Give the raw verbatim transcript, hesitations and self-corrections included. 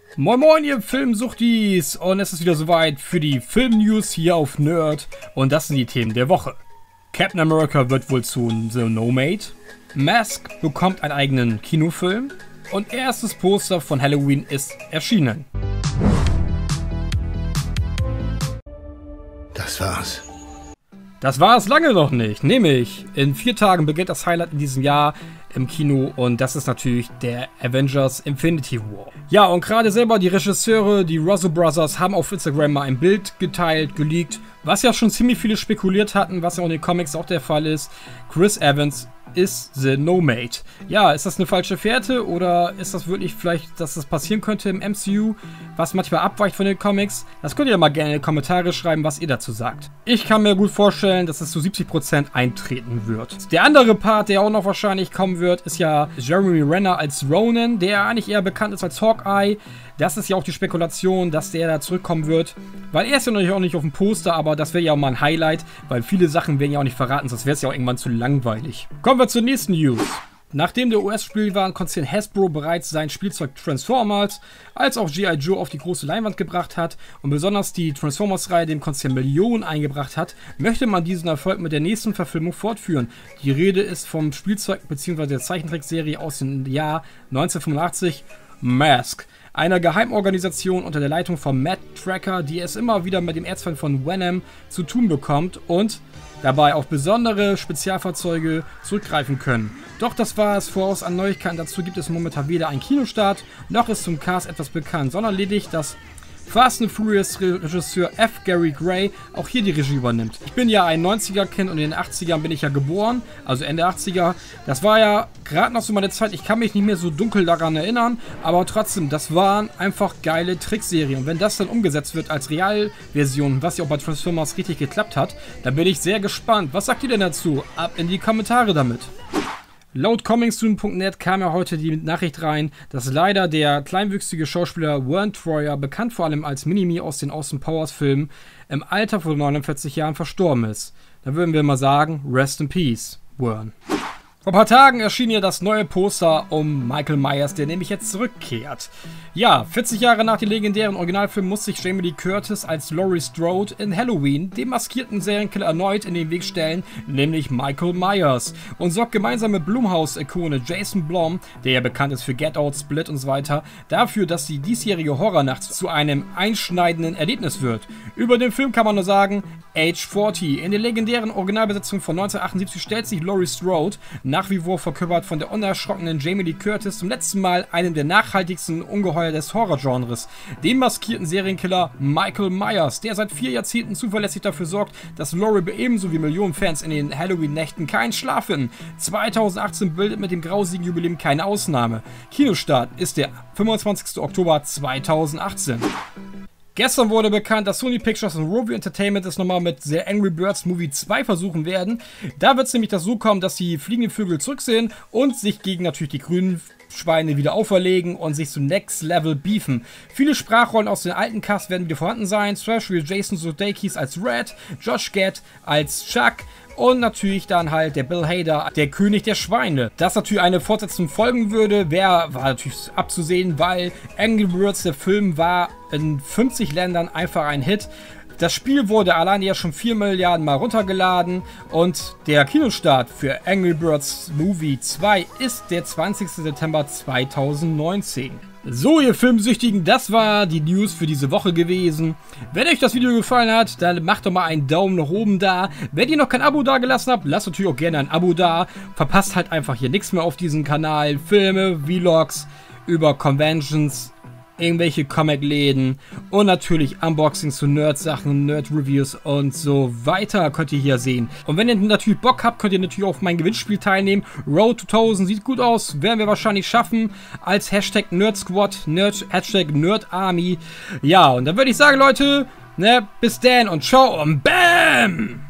Moin moin ihr Filmsuchtis und es ist wieder soweit für die Film-News hier auf Nerd und das sind die Themen der Woche. Captain America wird wohl zu The Nomade, Mask bekommt einen eigenen Kinofilm und erstes Poster von Halloween ist erschienen. Das war's. Das war es lange noch nicht, nämlich in vier Tagen beginnt das Highlight in diesem Jahr im Kino und das ist natürlich der Avengers Infinity War. Ja, und gerade selber die Regisseure, die Russo Brothers, haben auf Instagram mal ein Bild geteilt, geleakt, was ja schon ziemlich viele spekuliert hatten, was ja auch in den Comics auch der Fall ist. Chris Evans ist The Nomade. Ja, ist das eine falsche Fährte oder ist das wirklich vielleicht, dass das passieren könnte im M C U, was manchmal abweicht von den Comics? Das könnt ihr ja mal gerne in die Kommentare schreiben, was ihr dazu sagt. Ich kann mir gut vorstellen, dass es zu siebzig Prozent eintreten wird. Der andere Part, der auch noch wahrscheinlich kommen wird, ist ja Jeremy Renner als Ronan, der eigentlich eher bekannt ist als Hawkeye. Das ist ja auch die Spekulation, dass der da zurückkommen wird, weil er ist ja natürlich auch nicht auf dem Poster, aber das wäre ja auch mal ein Highlight, weil viele Sachen werden ja auch nicht verraten, sonst wäre es ja auch irgendwann zu langweilig. Kommen wir zur nächsten News. Nachdem der U S-Spielwarenkonzern Hasbro bereits sein Spielzeug Transformers als auch G I. Joe auf die große Leinwand gebracht hat und besonders die Transformers-Reihe dem Konzern Millionen eingebracht hat, möchte man diesen Erfolg mit der nächsten Verfilmung fortführen. Die Rede ist vom Spielzeug bzw. der Zeichentrickserie aus dem Jahr neunzehnhundertfünfundachtzig, Mask. Einer Geheimorganisation unter der Leitung von Matt Tracker, die es immer wieder mit dem Erzfeind von Venom zu tun bekommt und dabei auf besondere Spezialfahrzeuge zurückgreifen können. Doch das war es voraus an Neuigkeiten. Dazu gibt es momentan weder einen Kinostart, noch ist zum Cast etwas bekannt, sondern lediglich, dass Fast and Furious Regisseur F. Gary Gray auch hier die Regie übernimmt. Ich bin ja ein neunziger-Kind und in den achtzigern bin ich ja geboren, also Ende achtziger. Das war ja gerade noch so meine Zeit, ich kann mich nicht mehr so dunkel daran erinnern, aber trotzdem, das waren einfach geile Trickserien. Und wenn das dann umgesetzt wird als Realversion, was ja auch bei Transformers richtig geklappt hat, dann bin ich sehr gespannt. Was sagt ihr denn dazu? Ab in die Kommentare damit. Laut Comingsoon Punkt net kam ja heute die Nachricht rein, dass leider der kleinwüchsige Schauspieler Vern Troyer, bekannt vor allem als Mini-Me aus den Austin Powers Filmen, im Alter von neunundvierzig Jahren verstorben ist. Da würden wir mal sagen, rest in peace, Vern. Vor ein paar Tagen erschien ja das neue Poster um Michael Myers, der nämlich jetzt zurückkehrt. Ja, vierzig Jahre nach dem legendären Originalfilm muss sich Jamie Lee Curtis als Laurie Strode in Halloween dem maskierten Serienkiller erneut in den Weg stellen, nämlich Michael Myers. Und sorgt gemeinsam mit Blumhouse-Ikone Jason Blum, der ja bekannt ist für Get Out, Split und so weiter, dafür, dass die diesjährige Horrornacht zu einem einschneidenden Erlebnis wird. Über den Film kann man nur sagen, Age vierzig. In der legendären Originalbesetzung von neunzehnhundertachtundsiebzig stellt sich Laurie Strode, nach wie vor verkörpert von der unerschrockenen Jamie Lee Curtis, zum letzten Mal einem der nachhaltigsten Ungeheuer des Horrorgenres, dem maskierten Serienkiller Michael Myers, der seit vier Jahrzehnten zuverlässig dafür sorgt, dass Laurie ebenso wie Millionen Fans in den Halloween-Nächten keinen Schlaf finden. zweitausendachtzehn bildet mit dem grausigen Jubiläum keine Ausnahme. Kinostart ist der fünfundzwanzigster Oktober zweitausendachtzehn. Gestern wurde bekannt, dass Sony Pictures und Rovio Entertainment es nochmal mit The Angry Birds Movie zwei versuchen werden. Da wird es nämlich das so kommen, dass die fliegenden Vögel zurück sind und sich gegen natürlich die grünen Schweine wieder auferlegen und sich zum Next Level beefen. Viele Sprachrollen aus den alten Cast werden wieder vorhanden sein. Zum Beispiel Jason Sudeikis als Red, Josh Gad als Chuck und natürlich dann halt der Bill Hader, der König der Schweine. Dass natürlich eine Fortsetzung folgen würde, wäre war natürlich abzusehen, weil Angry Birds, der Film, war in fünfzig Ländern einfach ein Hit. Das Spiel wurde alleine ja schon vier Milliarden Mal runtergeladen und der Kinostart für Angry Birds Movie zwei ist der zwanzigster September zweitausendneunzehn. So, ihr Filmsüchtigen, das war die News für diese Woche gewesen. Wenn euch das Video gefallen hat, dann macht doch mal einen Daumen nach oben da. Wenn ihr noch kein Abo da gelassen habt, lasst natürlich auch gerne ein Abo da. Verpasst halt einfach hier nichts mehr auf diesem Kanal. Filme, Vlogs über Conventions, irgendwelche Comic-Läden und natürlich Unboxings zu Nerd-Sachen, Nerd-Reviews und so weiter könnt ihr hier sehen. Und wenn ihr natürlich Bock habt, könnt ihr natürlich auf mein Gewinnspiel teilnehmen. Road to tausend sieht gut aus, werden wir wahrscheinlich schaffen als Hashtag NerdSquad, Nerd, Hashtag NerdArmy. Ja, und dann würde ich sagen, Leute, ne, bis dann und ciao und bam!